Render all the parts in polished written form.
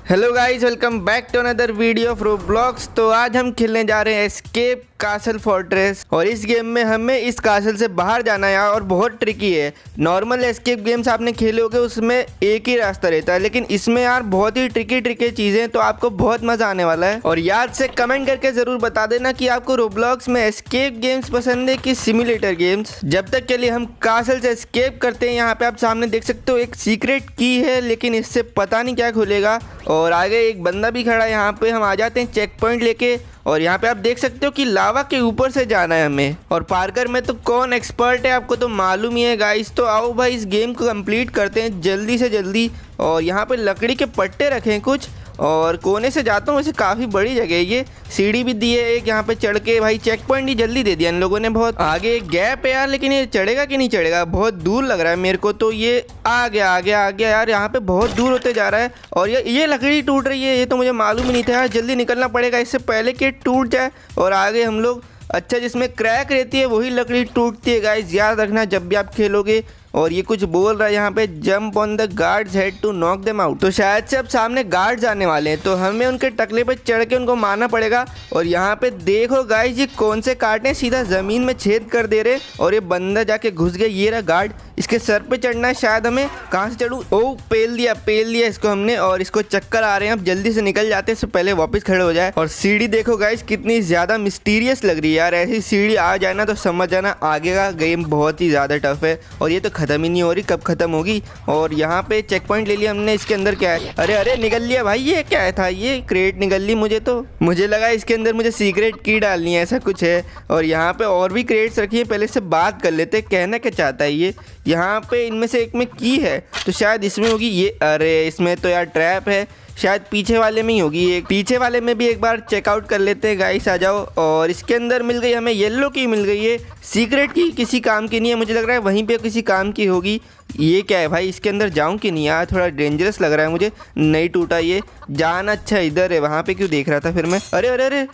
Hello guys, welcome back to another video of Roblox. तो आज हम खेलने जा रहे हैं एस्केप कासल फोर्ट्रेस और इस गेम में हमें इस कासल से बाहर जाना है और बहुत ट्रिकी है। नॉर्मल एस्केप गेम्स आपने खेले होंगे उसमें एक ही रास्ता रहता है, लेकिन इसमें यार बहुत ही ट्रिकी चीज़ें, तो आपको बहुत मज़ा आने वाला है। और याद से कमेंट करके ज़रूर बता देना कि आपको रोब्लॉक्स में एस्केप गेम्स पसंद है कि सिमुलेटर गेम्स। जब तक के लिए हम कासल से एस्केप करते हैं। यहाँ पे आप सामने देख सकते हो एक सीक्रेट की है, लेकिन इससे पता नहीं क्या खुलेगा। और आगे एक बंदा भी खड़ा है। यहाँ पे हम आ जाते हैं चेक पॉइंट लेके, और यहाँ पे आप देख सकते हो कि लावा के ऊपर से जाना है हमें। और पार्कर में तो कौन एक्सपर्ट है आपको तो मालूम ही है गाइस। तो आओ भाई इस गेम को कंप्लीट करते हैं जल्दी से जल्दी। और यहाँ पे लकड़ी के पट्टे रखे हैं कुछ, और कोने से जाता हूँ। वैसे काफ़ी बड़ी जगह है ये, सीढ़ी भी दी है एक यहाँ पे चढ़ के। भाई चेक पॉइंट ही जल्दी दे दिया इन लोगों ने। बहुत आगे एक गैप है यार, लेकिन ये चढ़ेगा कि नहीं चढ़ेगा, बहुत दूर लग रहा है मेरे को। तो ये आ गया यार, यहाँ पे बहुत दूर होते जा रहा है। और ये लकड़ी टूट रही है, ये तो मुझे मालूम ही नहीं था यार। जल्दी निकलना पड़ेगा इससे पहले कि टूट जाए। और आगे हम लोग अच्छा जिसमें क्रैक रहती है वही लकड़ी टूटती है गाइस, याद रखना जब भी आप खेलोगे। और ये कुछ बोल रहा है यहाँ पे, jump on the guards head to knock them out. तो शायद से अब सामने गार्ड्स आने वाले हैं, तो हमें उनके टकले पे चढ़ के उनको मारना पड़ेगा। और यहाँ पे देखो गाइस, ये कौन से कांटे सीधा ज़मीन में छेद कर दे रहे। और ये बंदा जाके घुस गया, ये रहा गार्ड। इसके सर पे चढ़ना है शायद हमें। कहाँ से चढ़ूँ? ओ पेल दिया इसको हमने, और इसको चक्कर आ रहे हैं। अब जल्दी से निकल जाते हैं, इससे पहले वापस खड़े हो जाए। और सीढ़ी देखो गाइस कितनी ज़्यादा मिस्टीरियस लग रही है यार। ऐसी सीढ़ी आ जाए ना तो समझ जाना आगे का गेम बहुत ही ज़्यादा टफ है। और ये तो ख़त्म ही नहीं हो रही, कब ख़त्म होगी। और यहाँ पे चेक पॉइंट ले लिया हमने। इसके अंदर क्या है? अरे निकल लिया भाई। ये क्या था? ये क्रेट निकल ली। मुझे लगा इसके अंदर मुझे सीक्रेट की डालनी है, ऐसा कुछ है। और यहाँ पे और भी क्रेट्स रखी है, पहले से बात कर लेते हैं कहना क्या चाहता है ये। यहाँ पे इनमें से एक में की है, तो शायद इसमें होगी ये। अरे इसमें तो यार ट्रैप है, शायद पीछे वाले में ही होगी। एक पीछे वाले में भी एक बार चेकआउट कर लेते हैं गाइस, आ जाओ। और इसके अंदर मिल गई हमें येलो की, मिल गई है। सीक्रेट की किसी काम की नहीं है, मुझे लग रहा है वहीं पे किसी काम की होगी। ये क्या है भाई? इसके अंदर जाऊं कि नहीं यार? थोड़ा डेंजरस लग रहा है मुझे। नहीं टूटा ये जान, अच्छा इधर है। वहाँ पे क्यों देख रहा था फिर मैं? अरे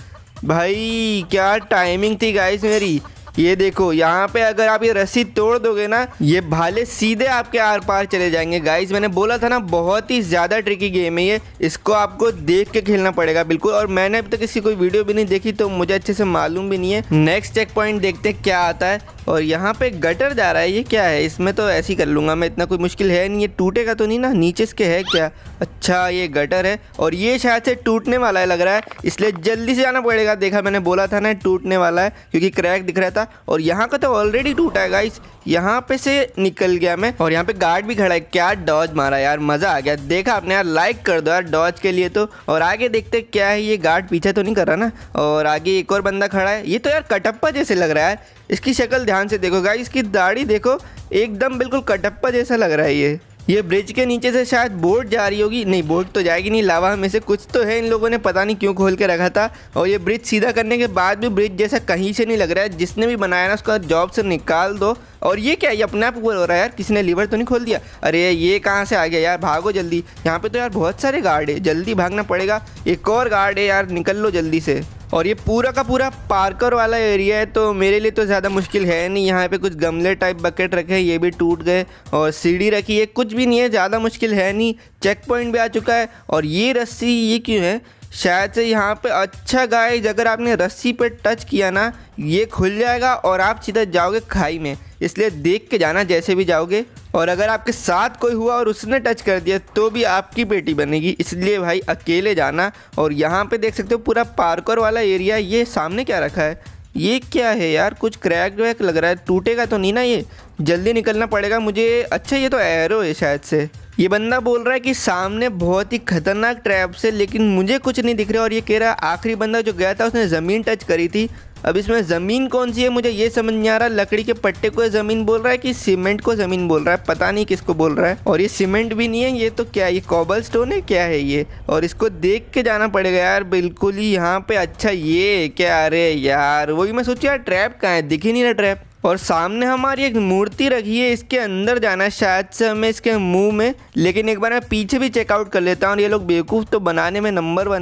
भाई क्या टाइमिंग थी गाइस मेरी। ये देखो यहाँ पे अगर आप ये रस्सी तोड़ दोगे ना, ये भाले सीधे आपके आर पार चले जाएंगे गाइस। मैंने बोला था ना बहुत ही ज़्यादा ट्रिकी गेम है ये, इसको आपको देख के खेलना पड़ेगा बिल्कुल। और मैंने अभी तक इसकी कोई वीडियो भी नहीं देखी, तो मुझे अच्छे से मालूम भी नहीं है। नेक्स्ट चेक पॉइंट देखते हैं क्या आता है। और यहाँ पे गटर जा रहा है, ये क्या है? इसमें तो ऐसे ही कर लूँगा मैं, इतना कोई मुश्किल है नहीं। ये टूटेगा तो नहीं ना? नीचे इसके है क्या? अच्छा ये गटर है, और ये शायद से टूटने वाला है लग रहा है, इसलिए जल्दी से जाना पड़ेगा। देखा मैंने बोला था ना टूटने वाला है, क्योंकि क्रैक दिख रहा था। और यहाँ का तो ऑलरेडी टूटा है गाइस, यहाँ पे से निकल गया मैं। और यहाँ पे गार्ड भी खड़ा है। क्या डॉज मारा यार, मज़ा आ गया। देखा आपने यार, लाइक कर दो यार डॉज के लिए तो। और आगे देखते क्या है, ये गार्ड पीछे तो नहीं कर रहा ना? और आगे एक और बंदा खड़ा है। ये तो यार कटप्पा जैसे लग रहा है। इसकी शक्ल ध्यान से देखो गाइस, इसकी दाढ़ी देखो, एकदम बिल्कुल कटप्पा जैसा लग रहा है ये ब्रिज के नीचे से शायद बोट जा रही होगी। नहीं बोट तो जाएगी नहीं, लावा में से कुछ तो है। इन लोगों ने पता नहीं क्यों खोल के रखा था। और ये ब्रिज सीधा करने के बाद भी ब्रिज जैसा कहीं से नहीं लग रहा है। जिसने भी बनाया ना उसका जॉब से निकाल दो। और ये क्या, ये अपने आप ऊपर हो रहा है यार? किसी ने लीवर तो नहीं खोल दिया? अरे ये कहाँ से आ गया यार? भागो जल्दी, यहाँ पे तो यार बहुत सारे गार्ड है, जल्दी भागना पड़ेगा। एक और गार्ड है यार, निकल लो जल्दी से। और ये पूरा का पूरा पार्कर वाला एरिया है, तो मेरे लिए तो ज़्यादा मुश्किल है नहीं। यहाँ पे कुछ गमले टाइप बकेट रखे हैं, ये भी टूट गए। और सीढ़ी रखी है, कुछ भी नहीं है, ज़्यादा मुश्किल है नहीं। चेक पॉइंट भी आ चुका है। और ये रस्सी ये क्यों है? शायद से यहाँ पे अच्छा गाइस, अगर आपने रस्सी पे टच किया ना, ये खुल जाएगा और आप सीधा जाओगे खाई में, इसलिए देख के जाना जैसे भी जाओगे। और अगर आपके साथ कोई हुआ और उसने टच कर दिया तो भी आपकी पेटी बनेगी, इसलिए भाई अकेले जाना। और यहाँ पे देख सकते हो पूरा पार्कर वाला एरिया। ये सामने क्या रखा है? ये क्या है यार? कुछ क्रैक वैक लग रहा है, टूटेगा तो नहीं ना ये? जल्दी निकलना पड़ेगा मुझे। अच्छा ये तो एरो है शायद से। ये बंदा बोल रहा है कि सामने बहुत ही खतरनाक ट्रैप से, लेकिन मुझे कुछ नहीं दिख रहा। और ये कह रहा है आखिरी बंदा जो गया था उसने ज़मीन टच करी थी। अब इसमें ज़मीन कौन सी है मुझे ये समझ नहीं आ रहा। लकड़ी के पट्टे को ज़मीन बोल रहा है कि सीमेंट को ज़मीन बोल रहा है, पता नहीं किसको बोल रहा है। और ये सीमेंट भी नहीं है, ये तो क्या है? ये कॉबल स्टोन है, क्या है ये? और इसको देख के जाना पड़ेगा यार बिल्कुल ही यहाँ पे। अच्छा ये क्या? अरे यार वही मैं सोचूं यार, ट्रैप कहाँ है? दिख ही नहीं रहा ट्रैप। और सामने हमारी एक मूर्ति रखी है, इसके अंदर जाना है शायद से हमें, इसके मुंह में। लेकिन एक बार मैं पीछे भी चेकआउट कर लेता हूँ। और ये लोग बेवकूफ़ तो बनाने में नंबर 1 है।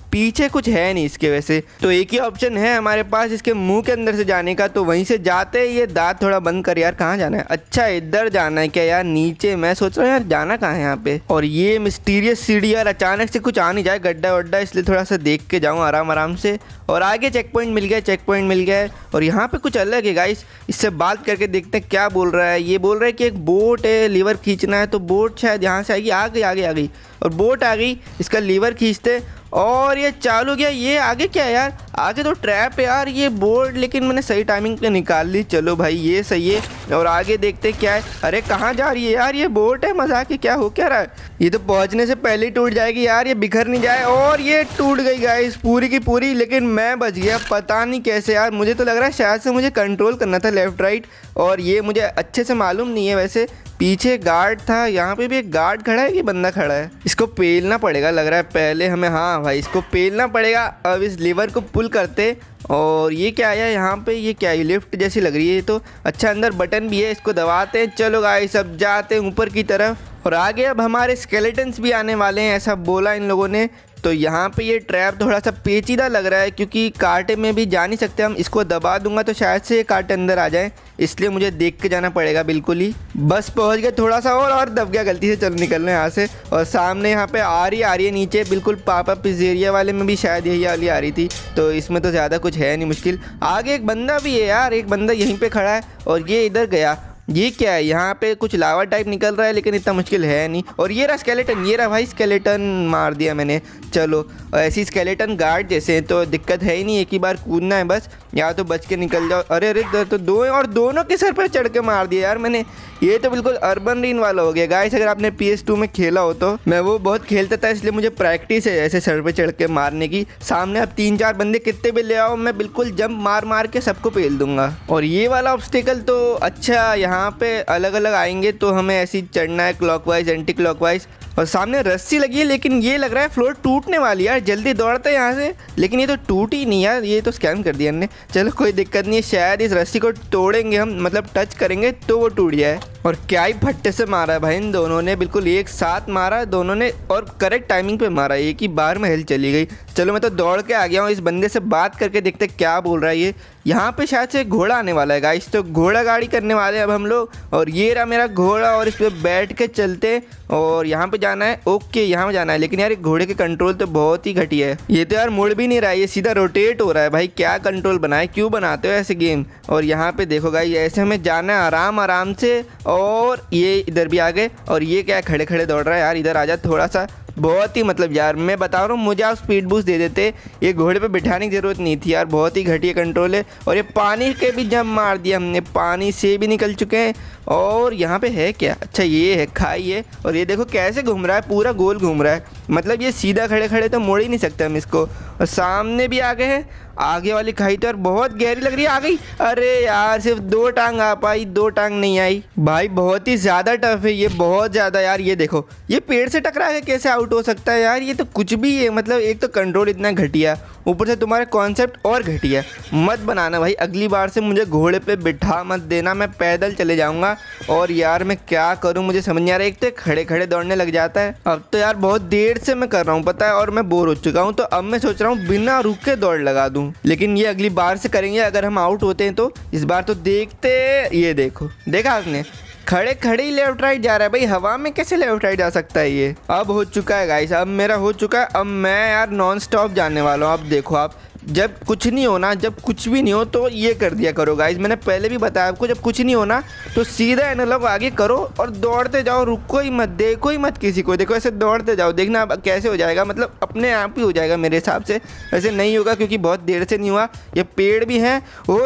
पीछे कुछ है नहीं इसके वैसे, तो एक ही ऑप्शन है हमारे पास इसके मुंह के अंदर से जाने का, तो वहीं से जाते ये दांत थोड़ा बंद कर यार। कहाँ जाना है? अच्छा इधर जाना है क्या यार? नीचे मैं सोच रहा हूँ यार जाना कहाँ है यहाँ पे। और ये मिस्टीरियस सीढ़ी यार, अचानक से कुछ आ नहीं जाए गड्ढा वड्ढा, इसलिए थोड़ा सा देख के जाऊँ आराम आराम से। और आगे चेक पॉइंट मिल गया, चेक पॉइंट मिल गया। और यहाँ पे कुछ अलग है गाइस, इससे बात करके देखते हैं क्या बोल रहा है। ये बोल रहा है कि एक बोट है, लीवर खींचना है, तो बोट शायद यहाँ से आएगी। आ गई और बोट आ गई, इसका लीवर खींचते और ये चालू गया। ये आगे क्या है यार? आगे तो ट्रैप है यार ये बोर्ड, लेकिन मैंने सही टाइमिंग पे निकाल ली। चलो भाई ये सही है। और आगे देखते क्या है। अरे कहाँ जा रही है यार? ये बोट है, मजाक है क्या? हो क्या रहा है? ये तो पहुंचने से पहले ही टूट जाएगी यार, ये बिखर नहीं जाए। और ये टूट गई गाइस पूरी की पूरी, लेकिन मैं बच गया पता नहीं कैसे यार। मुझे तो लग रहा है शायद से मुझे कंट्रोल करना था लेफ्ट राइट, और ये मुझे अच्छे से मालूम नहीं है। वैसे पीछे गार्ड था, यहाँ पे भी एक गार्ड खड़ा है कि बंदा खड़ा है? इसको पेलना पड़ेगा लग रहा है पहले हमें। हाँ भाई इसको पेलना पड़ेगा। अब इस लीवर को पुल करते। और ये क्या है यहाँ पे? ये क्या है? लिफ्ट जैसी लग रही है ये तो। अच्छा अंदर बटन भी है, इसको दबाते हैं। चलो गाइस अब जाते हैं ऊपर की तरफ। और आगे अब हमारे स्केलेटन्स भी आने वाले हैं, ऐसा बोला इन लोगों ने। तो यहाँ पे ये ट्रैप थोड़ा सा पेचीदा लग रहा है, क्योंकि कांटे में भी जा नहीं सकते हम। इसको दबा दूंगा तो शायद से ये कांटे अंदर आ जाए, इसलिए मुझे देख के जाना पड़ेगा बिल्कुल ही। बस पहुँच गए थोड़ा सा और दब गया गलती से। चलो निकलना है यहाँ से। और सामने यहाँ पे आ रही है नीचे बिल्कुल। पापा पिज़्ज़ेरिया वाले में भी शायद यही वाली आ रही थी, तो इसमें तो ज़्यादा कुछ है नहीं मुश्किल। आगे एक बंदा भी है यार, एक बंदा यहीं पर खड़ा है और ये इधर गया। ये क्या है? यहाँ पे कुछ लावा टाइप निकल रहा है, लेकिन इतना मुश्किल है नहीं। और ये रहा स्केलेटन, ये रहा भाई स्केलेटन, मार दिया मैंने। चलो ऐसी स्केलेटन गार्ड जैसे हैं तो दिक्कत है ही नहीं, एक ही बार कूदना है बस, या तो बच के निकल जाओ। अरे तो दो हैं और दोनों के सर पर चढ़ के मार दिया यार मैंने। ये तो बिल्कुल अर्बन रीन वाला हो गया गाइस। अगर आपने PS2 में खेला हो तो मैं वो बहुत खेलता था, इसलिए मुझे प्रैक्टिस है ऐसे सर पे चढ़ के मारने की। सामने अब 3-4 बंदे कितने भी ले आओ, मैं बिल्कुल जंप मार के सबको पेल दूंगा। और ये वाला ऑब्स्टिकल तो अच्छा, यहाँ पे अलग अलग आएंगे तो हमें ऐसे ही चढ़ना है, क्लॉकवाइज एंटी क्लॉकवाइज। और सामने रस्सी लगी है, लेकिन ये लग रहा है फ्लोर टूटने वाली यार। जल्दी दौड़ते हैं यहाँ से, लेकिन ये तो टूटी नहीं यार, ये तो स्कैम कर दिया हमने। चलो कोई दिक्कत नहीं है, शायद इस रस्सी को तोड़ेंगे हम, मतलब टच करेंगे तो वो टूट जाए। और क्या ही फट्टे से मारा है भाई इन दोनों ने, बिल्कुल एक साथ मारा दोनों ने और करेक्ट टाइमिंग पे मारा, एक ही बार में हेल्थ चली गई। चलो मैं तो दौड़ के आ गया हूँ, इस बंदे से बात करके देखते क्या बोल रहा है ये। यहाँ पे शायद से घोड़ा आने वाला है गाइस, तो घोड़ा गाड़ी करने वाले हैं अब हम लोग। और ये रहा मेरा घोड़ा और इस पर बैठ के चलते। और यहाँ पे जाना है, ओके यहाँ पे जाना है। लेकिन यार घोड़े के कंट्रोल तो बहुत ही घटिया है, ये तो यार मुड़ भी नहीं रहा है, ये सीधा रोटेट हो रहा है। भाई क्या कंट्रोल बनाए, क्यों बनाते हो ऐसे गेम? और यहाँ पे देखो गाइस ऐसे हमें जाना है आराम आराम से। और ये इधर भी आ गए। और ये क्या खड़े खड़े दौड़ रहा है यार, इधर आ जा थोड़ा सा। बहुत ही मतलब यार मैं बता रहा हूँ, मुझे आप स्पीड बूस्ट दे देते, ये घोड़े पे बिठाने की ज़रूरत नहीं थी यार, बहुत ही घटिया कंट्रोल है। और ये पानी के भी जंप मार दिया हमने, पानी से भी निकल चुके हैं। और यहाँ पे है क्या? अच्छा ये है खाई है। और ये देखो कैसे घूम रहा है, पूरा गोल घूम रहा है, मतलब ये सीधा खड़े खड़े तो मोड़ ही नहीं सकते हम इसको। और सामने भी आ गए हैं, आगे वाली खाई तो यार बहुत गहरी लग रही है। आ गई, अरे यार सिर्फ 2 टांग आ पाई, 2 टांग नहीं आई भाई, बहुत ही ज़्यादा टफ है ये, बहुत ज़्यादा यार। ये देखो ये पेड़ से टकरा के कैसे आउट हो सकता है यार, ये तो कुछ भी है। मतलब एक तो कंट्रोल इतना घटिया, ऊपर से तुम्हारा कॉन्सेप्ट और घटिया। मत बनाना भाई, अगली बार से मुझे घोड़े पे बिठा मत देना, मैं पैदल चले जाऊंगा। और यार मैं क्या करूं मुझे समझ नहीं आ रहा, एक तो खड़े खड़े दौड़ने लग जाता है। अब तो यार बहुत देर से मैं कर रहा हूं पता है, और मैं बोर हो चुका हूं, तो अब मैं सोच रहा हूं बिना रुके दौड़ लगा दूं। लेकिन ये अगली बार से करेंगे, अगर हम आउट होते हैं तो। इस बार तो देखते, ये देखो देखा आपने, खड़े खड़े ही लेफ्ट राइट जा रहा है भाई, हवा में कैसे लेफ्ट राइट जा सकता है ये। अब हो चुका है गाइस, अब मेरा हो चुका है। अब मैं यार नॉन स्टॉप जाने वाला हूँ। अब देखो आप, जब कुछ नहीं होना, जब कुछ भी नहीं हो तो ये कर दिया करो गाइस, मैंने पहले भी बताया आपको, जब कुछ नहीं होना तो सीधा एनालॉग आगे करो और दौड़ते जाओ, रुको ही मत, देखो ही मत किसी को। देखो ऐसे दौड़ते जाओ, देखना अब कैसे हो जाएगा, मतलब अपने आप ही हो जाएगा मेरे हिसाब से। ऐसे नहीं होगा क्योंकि बहुत देर से नहीं हुआ। ये पेड़ भी हैं, हो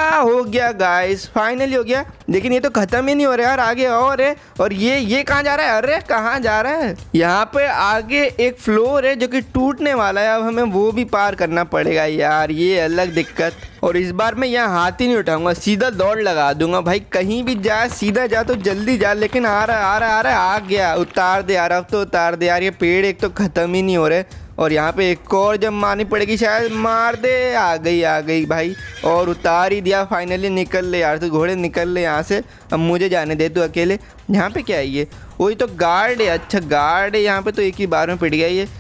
गया गाइस, फाइनली हो गया। लेकिन ये तो ख़त्म ही नहीं हो रहा यार, आगे और है। और ये कहाँ जा रहा है? अरे कहाँ जा रहा है? यहाँ पे आगे एक फ्लोर है जो कि टूटने वाला है, अब हमें वो भी पार करना पड़ेगा यार, ये अलग दिक्कत। और इस बार मैं यहाँ हाथ ही नहीं उठाऊंगा, सीधा दौड़ लगा दूंगा भाई, कहीं भी जा सीधा जा तो जल्दी जा। लेकिन आ रहा आ गया, उतार दे यार, अब तो उतार दे यार। ये पेड़ एक तो ख़त्म ही नहीं हो रहे। और यहाँ पे एक और जब मारनी पड़ेगी शायद, मार दे, आ गई भाई, और उतार ही दिया फाइनली। निकल ले यार तू घोड़े, निकल ले यहाँ से, अब मुझे जाने दे तू अकेले। यहाँ पे क्या है ये? वही तो गार्ड है, अच्छा गार्ड है यहाँ पे, तो एक ही बार में पिट गया ये।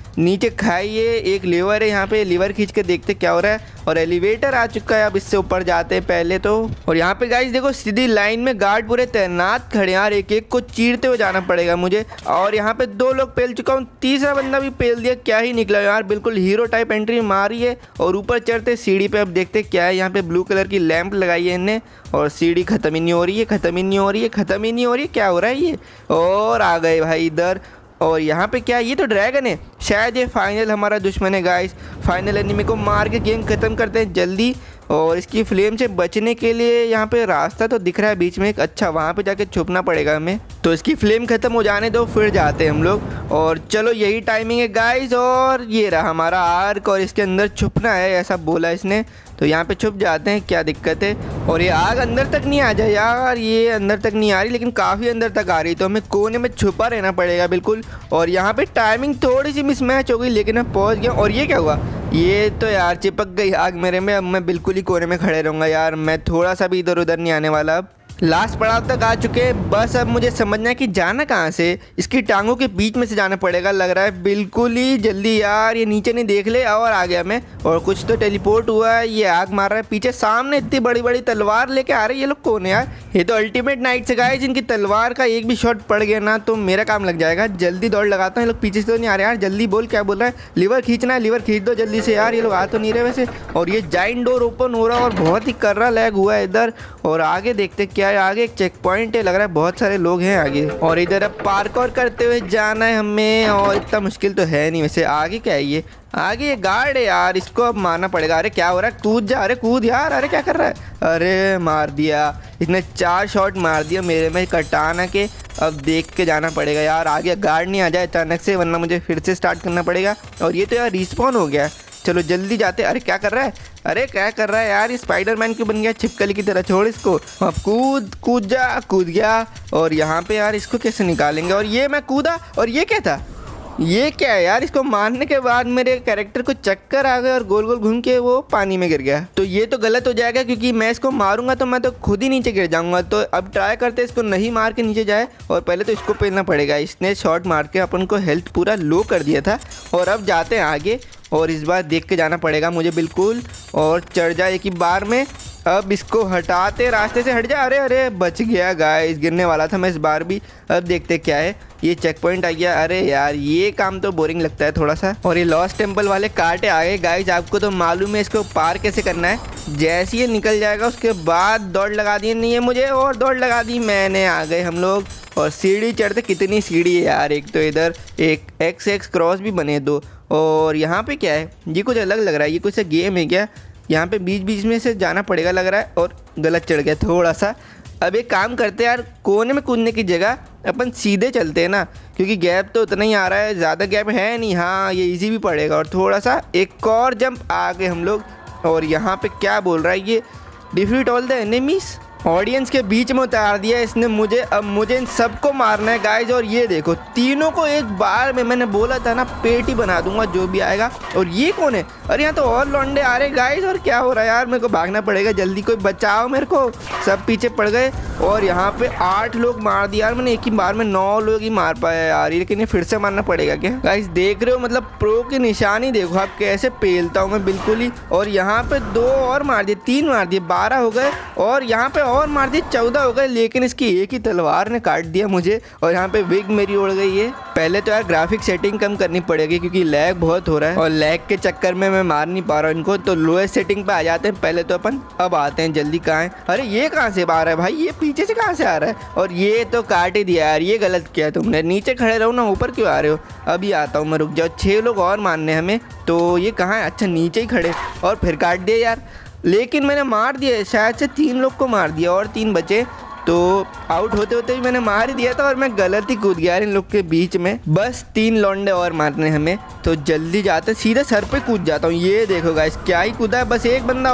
नीचे खाइए। एक लीवर है यहाँ पे, लीवर खींच के देखते क्या हो रहा है। और एलिवेटर आ चुका है, अब इससे ऊपर जाते हैं पहले तो। और यहाँ पे गाइस देखो सीधी लाइन में गार्ड पूरे तैनात खड़े हैं यार, एक एक को चीरते हुए जाना पड़ेगा मुझे। और यहाँ पे 2 लोग पेल चुका हूँ, तीसरा बंदा भी पेल दिया। क्या ही निकला यार, बिल्कुल हीरो टाइप एंट्री मारी है। और ऊपर चढ़ते सीढ़ी पे, अब देखते क्या है। यहाँ पे ब्लू कलर की लैंप लगाई है इनने। और सीढ़ी खत्म ही नहीं हो रही है, खत्म ही नहीं हो रही है, खत्म ही नहीं हो रही है। क्या हो रहा है ये? और आ गए भाई इधर। और यहाँ पे क्या, ये तो ड्रैगन है शायद, ये फाइनल हमारा दुश्मन है गाइस। फाइनल एनिमी को मार के गेम ख़त्म करते हैं जल्दी। और इसकी फ्लेम से बचने के लिए यहाँ पे रास्ता तो दिख रहा है बीच में एक, अच्छा वहाँ पे जाके छुपना पड़ेगा हमें। तो इसकी फ्लेम ख़त्म हो जाने दो, फिर जाते हैं हम लोग। और चलो यही टाइमिंग है गाइस। और ये रहा हमारा आर्क, और इसके अंदर छुपना है ऐसा बोला इसने। तो यहाँ पे छुप जाते हैं, क्या दिक्कत है। और ये आग अंदर तक नहीं आ जाए यार, ये अंदर तक नहीं आ रही, लेकिन काफ़ी अंदर तक आ रही। तो हमें कोने में छुपा रहना पड़ेगा बिल्कुल। और यहाँ पे टाइमिंग थोड़ी सी मिसमैच हो गई, लेकिन मैं पहुँच गया। और ये क्या हुआ? ये तो यार चिपक गई आग मेरे में। अब मैं बिल्कुल ही कोने में खड़े रहूँगा यार, मैं थोड़ा सा भी इधर उधर नहीं आने वाला। अब लास्ट पड़ाव तक आ चुके हैं, बस अब मुझे समझना है कि जाना कहाँ से। इसकी टांगों के बीच में से जाना पड़ेगा लग रहा है, बिल्कुल ही जल्दी यार। ये नीचे नहीं देख ले, और आ गया मैं। और कुछ तो टेलीपोर्ट हुआ है, ये आग मार रहा है पीछे। सामने इतनी बड़ी बड़ी तलवार लेके आ रहे हैं ये लोग, कौन है यार? ये तो अल्टीमेट नाइट्स है जिनकी तलवार का एक भी शॉट पड़ गया ना तो मेरा काम लग जाएगा। जल्दी दौड़ लगाता हूँ, ये लोग पीछे से तो नहीं आ रहे यार। जल्दी बोल, क्या बोल रहा है? लीवर खींचना है, लीवर खींच दो जल्दी से यार। ये लोग आ तो नहीं रहे वैसे। और ये जाइंट डोर ओपन हो रहा है, और बहुत ही कर्रा लैग हुआ है इधर। और आगे देखते क्या है, आगे एक चेक पॉइंट है, लग रहा है बहुत सारे लोग हैं आगे। और इधर अब पार्कौर करते हुए जाना है हमें, और इतना मुश्किल तो है नहीं वैसे। आगे क्या है ये? आगे ये गार्ड है यार, इसको अब मारना पड़ेगा। अरे क्या हो रहा है? कूद जा, अरे कूद यार। अरे क्या कर रहा है? अरे मार दिया इसने, 4 शॉट मार दिया मेरे में कटाना के। अब देख के जाना पड़ेगा यार, आगे गार्ड नहीं आ जाए अचानक से, वरना मुझे फिर से स्टार्ट करना पड़ेगा। और ये तो यार रिस्पॉन हो गया, चलो जल्दी जाते। अरे क्या कर रहा है? अरे क्या कर रहा है यार? ये स्पाइडरमैन क्यों बन गया छिपकली की तरह? छोड़ इसको। अब कूद जा, कूद गया। और यहाँ पे यार इसको कैसे निकालेंगे? और ये मैं कूदा, और ये क्या था? ये क्या है यार? इसको मारने के बाद मेरे कैरेक्टर को चक्कर आ गए और गोल गोल घूम के वो पानी में गिर गया। तो ये तो गलत हो जाएगा, क्योंकि मैं इसको मारूंगा तो मैं तो खुद ही नीचे गिर जाऊंगा। तो अब ट्राई करते इसको नहीं मार के नीचे जाए, और पहले तो इसको पेलना पड़ेगा। इसने शॉट मार के अपन को हेल्थ पूरा लो कर दिया था। और अब जाते हैं आगे, और इस बार देख के जाना पड़ेगा मुझे बिल्कुल। और चढ़ जाए एक ही बार में। अब इसको हटाते, रास्ते से हट जा। अरे अरे बच गया गाइस, गिरने वाला था मैं इस बार भी। अब देखते क्या है, ये चेक पॉइंट आ गया। अरे यार ये काम तो बोरिंग लगता है थोड़ा सा। और ये लॉस्ट टेम्पल वाले कांटे आ गए गाइस, आपको तो मालूम है इसको पार कैसे करना है। जैसे ये निकल जाएगा उसके बाद दौड़ लगा दी नहीं है मुझे, और दौड़ लगा दी मैंने। आ गए हम लोग। और सीढ़ी चढ़ते, कितनी सीढ़ी है यार, एक तो इधर एक XX क्रॉस भी बने 2। और यहाँ पे क्या है? ये कुछ अलग लग रहा है, ये कुछ गेम है क्या? यहाँ पे बीच बीच में से जाना पड़ेगा लग रहा है। और गलत चढ़ गया थोड़ा सा। अब एक काम करते हैं यार, कोने में कूदने की जगह अपन सीधे चलते हैं ना, क्योंकि गैप तो उतना ही आ रहा है, ज़्यादा गैप है नहीं। हाँ ये इजी भी पड़ेगा। और थोड़ा सा एक और जंप आ गए हम लोग। और यहाँ पे क्या बोल रहा है ये? Defeat all the enemies. Audience के बीच में उतार दिया इसने मुझे। अब मुझे इन सबको मारना है गाइज। और ये देखो तीनों को एक बार में, मैंने बोला था ना पेट ही बना दूंगा जो भी आएगा। और ये कौन है? अरे यहाँ तो और लौंडे आ रहे गाइज। और क्या हो रहा है यार? मेरे को भागना पड़ेगा जल्दी, कोई बचाओ मेरे को। सब पीछे पड़ गए। और यहाँ पे 8 लोग मार दिया यार मैंने एक ही बार में। 9 लोग ही मार पाया यार, लेकिन ये फिर से मारना पड़ेगा क्या गाइज? देख रहे हो मतलब प्रो की निशानी देखो आप, कैसे पेलता हूँ मैं बिल्कुल ही। और यहाँ पे 2 और मार दिए, 3 मार दिए, 12 हो गए। और यहाँ पे और मार दिए, 14 हो गए। लेकिन इसकी एक ही तलवार ने काट दिया मुझे। और यहाँ पे विग मेरी उड़ गई है। पहले तो यार ग्राफिक सेटिंग कम करनी पड़ेगी, क्योंकि लैग बहुत हो रहा है। और लैग के चक्कर में मैं मार नहीं पा रहा हूँ इनको। तो लोएस्ट सेटिंग पे आ जाते हैं पहले तो अपन। अब आते हैं जल्दी, कहाँ है? अरे ये कहाँ से आ रहा है भाई? ये पीछे से कहाँ से आ रहा है? और ये तो काट ही दिया यार, ये गलत किया तुमने। नीचे खड़े रहो ना, ऊपर क्यों आ रहे हो? अभी आता हूँ मैं, रुक जाओ। 6 लोग और मारने हमें। तो ये कहाँ है? अच्छा नीचे ही खड़े, और फिर काट दिया यार। लेकिन मैंने मार दिया शायद से 3 लोग को मार दिया, और 3 बचे। तो आउट होते होते ही मैंने मार ही दिया था। और मैं गलत ही कूद गया इन लोग के बीच में। बस 3 लौंडे और मारने हमें। तो जल्दी जाते, सीधे सर पे कूद जाता हूँ। ये देखो गाइस क्या ही कूदा है। बस एक बंदा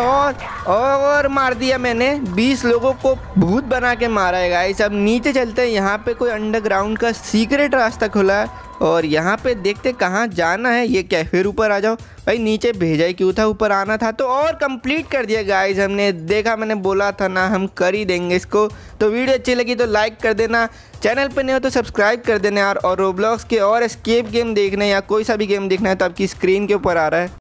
और मार दिया मैंने। 20 लोगों को भूत बना के मारा है गाइस। अब नीचे चलते हैं, यहाँ पे कोई अंडरग्राउंड का सीक्रेट रास्ता खुला है। और यहाँ पे देखते कहाँ जाना है। ये क्या, फिर ऊपर आ जाओ भाई, नीचे भेजा ही क्यों था, ऊपर आना था। तो और कंप्लीट कर दिया गाइस हमने, देखा मैंने बोला था ना हम कर ही देंगे इसको। तो वीडियो अच्छी लगी तो लाइक कर देना, चैनल पे नहीं हो तो सब्सक्राइब कर देना यार। और रोब्लॉक्स के और एस्केप गेम देखना या कोई सा भी गेम देखना है तो आपकी स्क्रीन के ऊपर आ रहा है।